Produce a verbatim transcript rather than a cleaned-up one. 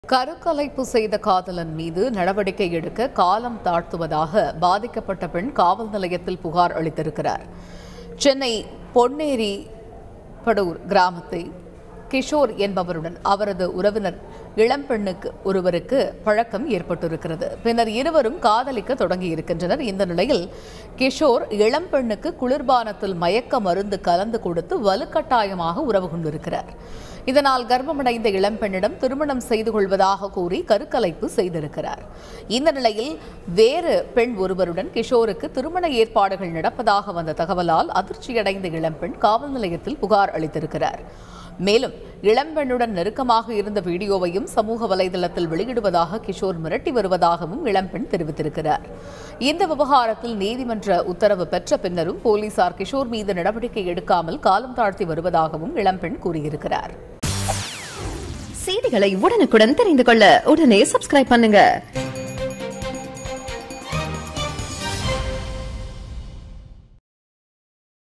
கருக்கலைப்பு செய்த காதலன் மீது நடவடிக்கை எடுக்க காலம் தாழ்த்துவதாக பாதிக்கப்பட்ட பெண் காவல் நிலையத்தில் புகார் அளித்திருக்கிறார். சென்னை பொன்னேரி படூர் கிராமத்தை கிஷோர் என்பவருடன் அவரது உறவினர் இளம்பெண்ணுக்கு ஒருவருக்கு பழக்கம் ஏற்பட்டிருக்கிறது. பின்னர் இருவரும் காதலிக்க தொடங்கியிருக்கின்றனர். இந்த நிலையில் கிஷோர் இளம்பெண்ணுக்கு குளிர்பானத்தில் மயக்க மருந்து கலந்து கொடுத்து வலுக்கட்டாயமாக உறவு கொண்டிருக்கிறார். இதனால் கர்ப்பமடைந்த இளம்பெண்ணிடம் திருமணம் செய்து கொள்வதாக கூறி கருக்கலைப்பு செய்திருக்கிறார். இந்த நிலையில் வேறு பெண் ஒருவருடன் கிஷோருக்கு திருமண ஏற்பாடுகள் நடப்பதாக வந்த தகவலால் அதிர்ச்சியடைந்த இளம்பெண் காவல் நிலையத்தில் புகார் அளித்திருக்கிறார். மேலும் இளம்பெண்ணுடன் நெருக்கமாக இருந்த வீடியோவையும் சமூக வலைதளத்தில் வெளியிடுவதாக கிஷோர் மிரட்டி வருவதாகவும் இளம்பெண் தெரிவித்திருக்கிறார். இந்த விவகாரத்தில் நீதிமன்ற உத்தரவு பெற்ற பின்னரும் போலீசார் கிஷோர் மீது நடவடிக்கை எடுக்காமல் காலம் தாழ்த்தி வருவதாகவும் இளம்பெண் கூறியிருக்கிறார். செய்திகளை உடனுக்குடன் தெரிந்து கொள்ள உடனே சப்ஸ்கிரைப் பண்ணுங்க.